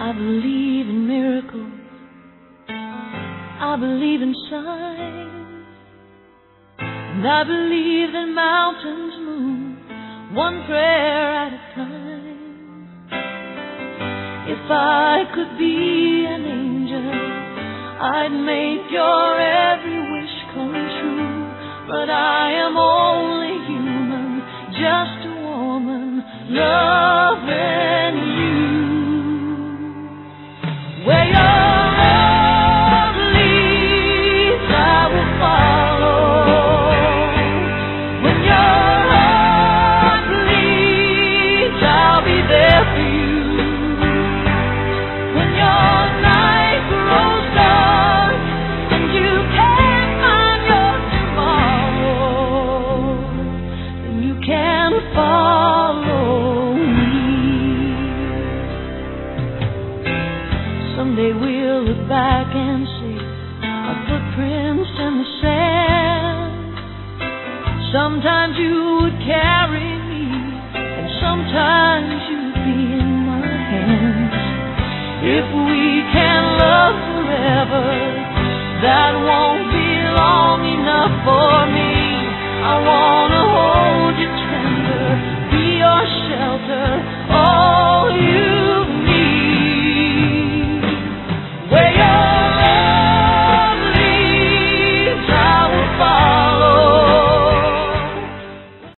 I believe in miracles. I believe in signs. And I believe that mountains move one prayer at a time. If I could be an angel, I'd make your every wish come true. But I am only human, just a woman loving you. Where your love leads, I will follow. When your heart bleeds, I'll be there for you. When your night grows dark and you can't find your tomorrow, then you can follow me. Someday we'll look back and see our footprints in the sand. Sometimes you would carry me, and sometimes you'd be in my hands. If we can love forever, that won't be long enough for me. I wanna hold you